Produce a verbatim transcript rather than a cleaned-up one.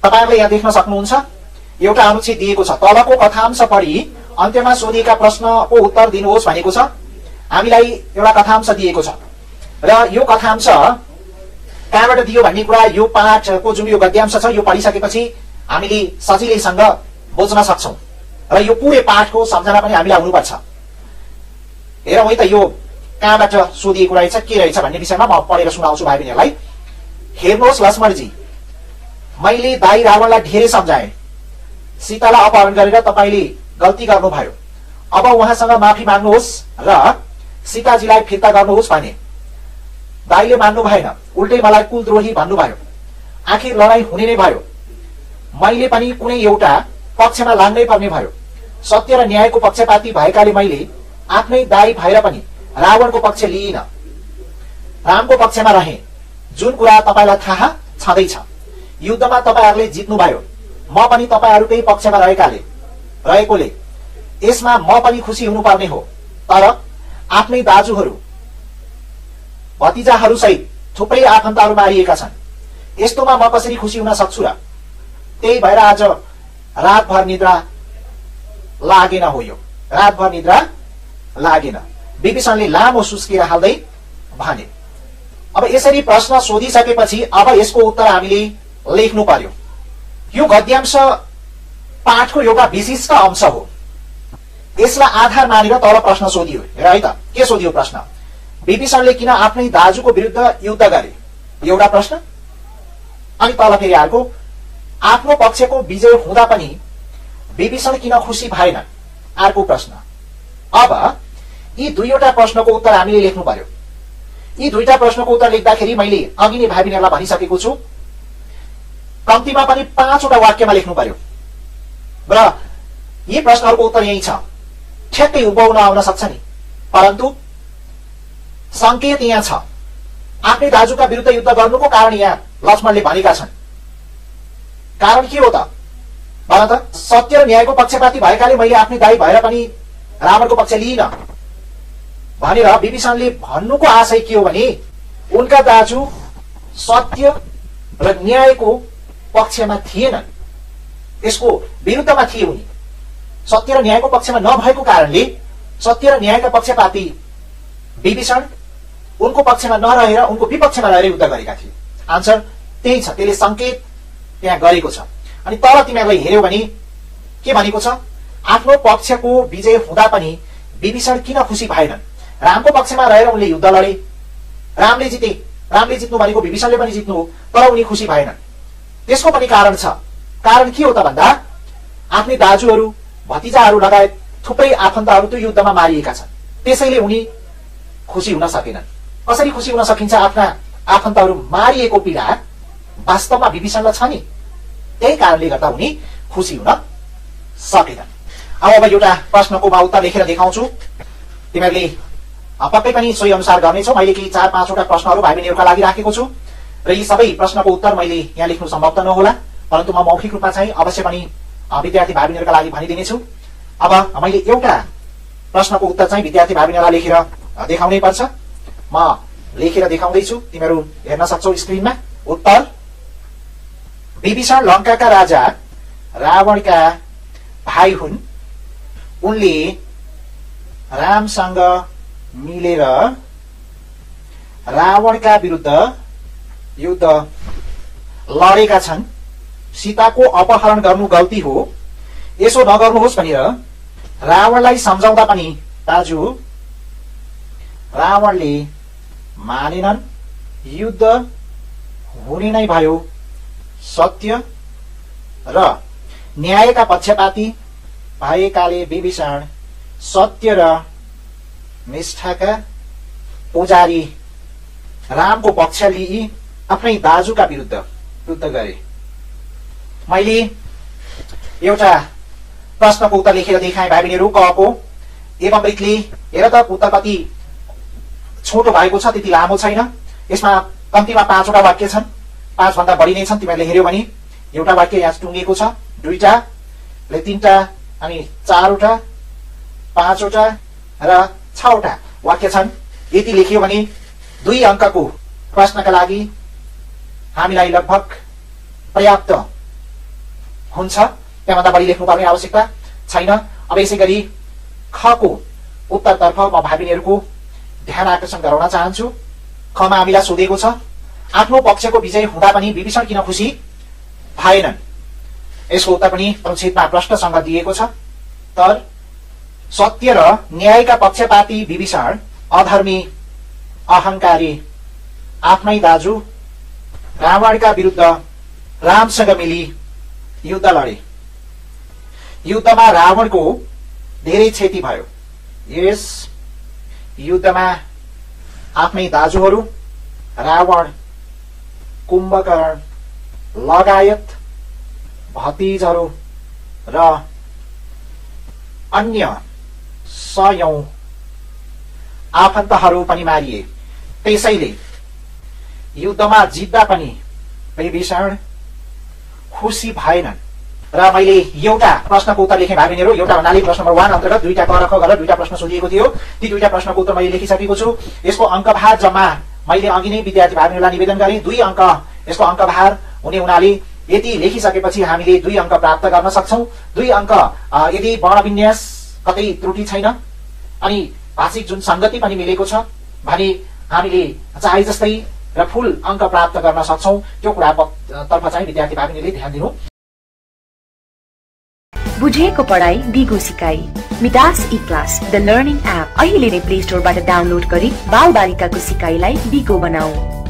तपाईहरुले यहाँ देख्न सक्नुहुन्छ एउटा अनुच्छेद दिएको छ, तलको कथांश पढी अन्त्यमा सोधिएका प्रश्नको उत्तर दिनुहोस् भनेको छ। हामीलाई एउटा कथांश दिएको छ र यो कथांश कहाँबाट दियो भन्ने कुरा यो पाठको जुन यो गद्यांश छ यो पढिसकेपछि हामीले सजिलैसँग बुझ्न सक्छौं र यो पुरै पाठको सम्झना पनि हामीलाई हुनुपर्छ। हेरौँ है त यो कहाँबाट सोधिएको रहेछ, के रहेछ भन्ने विषयमा म पढेर सुनाउँछु भाइ बहिनीहरूलाई। हेर्नुहोस् लक्ष्मणजी, मैले दाइ रावणलाई धेरै सम्झाएँ। सीतालाई अपहरण गरेर तपाईले गल्ती गर्नुभयो। अब उहाँसँग माफी माग्नुहोस् र सीताजीलाई फिर्ता गर्नुहोस् भने। दाइले मान्नु भएन, उल्टै मलाई कुलद्रोही भन्नुभयो। आखिर लडाई हुने नै भयो। मैले पनि कुनै एउटा पक्षमा लाग्नै पर्ने भयो। सत्य र न्यायको पक्षपाती भएकाले मैले आफ्नै दाइ भएर पनि रावणको पक्ष लिइन, रामको पक्षमा रहे। जुन कुरा तपाईलाई थाहा छँदैछ, युद्धमा तपाईहरुले जित्नुभयो। म पनि तपाईहरुकै पक्षमा रहेकाले रहेकोले यसमा म पनि खुसी हुनुपर्ने हो। तर आफ्नै दाजुहरू भतिजाहरू सहित थुप्रै आफन्तहरू मारिएका छन्। यस्तोमा म कसरी खुसी हुन सक्छु र? त्यही भएर आज रातभर निद्रा लागेन हो। यो रातभर निद्रा लागेन, विभीषणले लामो सुस्केर हाल्दै भने। अब यसरी प्रश्न सोधिसकेपछि अब यसको उत्तर हामीले लेख्नु पर्यो। यो गद्यांश पाठको एउटा विशिष्ट अंश हो। यसलाई आधार मानेर तल प्रश्न सोधियो। हेर है त के सोधियो प्रश्न। विभीषणले किन आफ्नै दाजुको विरुद्ध युद्ध गरे, एउटा प्रश्न। अनि तल फेरि अर्को, आफ्नो पक्षको विजय हुँदा पनि विभीषण किन खुसी भएन, अर्को प्रश्न। अब यी दुईवटा प्रश्नको उत्तर हामीले लेख्नु पर्यो। यी दुईटा प्रश्नको उत्तर लेख्दाखेरि मैले अघि नै भाइ बहिनीहरूलाई भनिसकेको छु, कम्तीमा पनि पाँचवटा वाक्यमा लेख्नु पर्यो र यी प्रश्नहरूको उत्तर यही छ। ठ्याक्कै उभ्याउन आउन सक्छ नि, परन्तु संकेत यहाँ छ। आफ्नै दाजुका विरुद्ध युद्ध गर्नुको कारण यहाँ लक्ष्मणले भनेका छन्। कारण के हो त भन त? सत्य र न्यायको पक्षपाती भएकाले मैले आफ्नै दाइ भएर पनि रावणको पक्ष लिइन भनेर विभीषणले भन्नुको आशय के हो भने उनका दाजु सत्य र न्यायको पक्षमा थिएनन्, यसको विरुद्धमा थिए। उनी सत्य र न्यायको पक्षमा नभएको कारणले सत्य र न्यायका पक्षपाती विभीषण उनको पक्षमा नरहेर उनको विपक्षमा रहेर युद्ध गरेका थिए। आन्सर त्यही छ, त्यसले संकेत त्यहाँ गरेको छ। अनि तल तिमीहरूलाई हेर्यौ भने के भनेको छ, आफ्नो पक्षको विजय हुँदा पनि विभीषण किन खुसी भएनन्। रामको पक्षमा रहेर उनले युद्ध लडे, रामले जिते, रामले जित्नु भनेको विभीषणले पनि जित्नु हो, तर उनी खुसी भएनन्। त्यसको पनि कारण छ। कारण के हो त भन्दा आफ्नै दाजुहरू भतिजाहरू लगायत थुप्रै आफन्तहरू त्यो युद्धमा मारिएका छन्, त्यसैले उनी खुसी हुन सकेनन्। कसरी खुसी हुन सकिन्छ? आफ्ना आफन्तहरू मारिएको पीडा वास्तवमा विभीषणलाई छ नि, त्यही कारणले गर्दा उनी खुसी हुन सकेनन्। अब अब एउटा प्रश्नको म उत्तर लेखेर देखाउँछु, तिमीहरूले पक्कै पनि सोही अनुसार गर्नेछौ। मैले केही चार पाँचवटा प्रश्नहरू भाइ बहिनीहरूका लागि राखेको छु र यी सबै प्रश्नको उत्तर मैले यहाँ लेख्नु सम्भव त नहोला, परन्तु म मौखिक रूपमा चाहिँ अवश्य पनि विद्यार्थी भाइ बहिनीहरूका लागि भनिदिनेछु। अब मैले एउटा प्रश्नको उत्तर चाहिँ विद्यार्थी भाइ बहिनीहरूलाई लेखेर देखाउनै पर्छ। म लेखेर देखाउँदैछु, तिमीहरू हेर्न सक्छौ स्क्रिनमा। उत्तर: विभीषण लङ्काका राजा रावणका भाइ हुन्। उनले रामसँग मिलेर रावणका विरुद्ध युद्ध लडेका छन्। सीताको अपहरण गर्नु गल्ती हो, यसो नगर्नुहोस् भनेर रावणलाई सम्झाउँदा पनि दाजु रावणले मानेनन्। युद्ध हुने नै भयो। सत्य र न्यायका पक्षपाती भएकाले विभीषण सत्य र निष्ठाका पुजारी रामको पक्ष लिई आफ्नै दाजुका विरुद्ध युद्ध गरे। मैले एउटा प्रश्नको उत्तर लेखेर देखाएँ भाइ बहिनीहरू। कको एवं मृतले, हेर त उत्तर कति छोटो भएको छ, त्यति लामो छैन। यसमा कम्तीमा पाँचवटा वाक्य छन्, पाँच भन्दा बढी नै छन्। तिमीहरूले हेर्यौ भने एउटा वाक्य यहाँ टुङ्गिएको छ, दुईटा, तीनटा, अनि चारवटा, पाँचवटा र छवटा वाक्य छन्। यति लेखियो भने दुई अङ्कको प्रश्नका लागि हामीलाई लगभग पर्याप्त हुन्छ, त्यहाँभन्दा बढी लेख्नुपर्ने आवश्यकता छैन। अब यसै गरी खको उत्तरतर्फ म भाइ बहिनीहरूको ध्यान आकर्षण गराउन चाहन्छु। खमा हामीलाई सोधेको छ, आफ्नो पक्षको विजय हुँदा पनि विभीषण किन खुसी भएनन्? यसको उत्तर पनि अनुच्छेदमा प्रश्नसँग दिएको छ। तर सत्य र न्यायका पक्षपाती विभीषण अधर्मी, अहंकारी, आफ्नै दाजु रावणका विरुद्ध रामसँग मिली युद्ध लडे। युद्धमा रावणको धेरै क्षति भयो। यस युद्धमा आफ्नै दाजुहरू रावण, कुम्भकर्ण लगायत भतिजहरू र अन्य सयौं आफन्तहरू पनि मारिए। त्यसैले युद्धमा जित्दा पनि विभीषण खुसी भएनन्। र मैले एउटा प्रश्नको उत्तर लेखेँ भाइ बहिनीहरू। एउटा भन्नाले प्रश्न नम्बर वान अन्तर्गत दुईटा क र ख गरेर दुईटा प्रश्न सोधिएको थियो। ती दुईटा प्रश्नको उत्तर मैले लेखिसकेको छु। यसको अङ्कभार जम्मा मैले अघि नै विद्यार्थी भाइ बहिनीहरूलाई निवेदन गरेँ, दुई अङ्क यसको अङ्कभार हुने हुनाले यति लेखिसकेपछि हामीले दुई अङ्क प्राप्त गर्न सक्छौं। दुई अङ्क यदि वर्णविन्यास कतै त्रुटि छैन अनि भाषिक जुन संगति पनि मिलेको छ भने हामीले चाहे जस्तै र फुल अङ्क प्राप्त गर्न सक्छौं। त्यो कुरा तर्फ चाहिँ विद्यार्थी भाइ बहिनीले ध्यान दिनु। बुझेको पढाइ दिगो सिकाइ Midas e class the learning app अहिले नै प्ले स्टोरबाट डाउनलोड गरी बाल बालिकाको सिकाइलाई दिगो बनाऊ।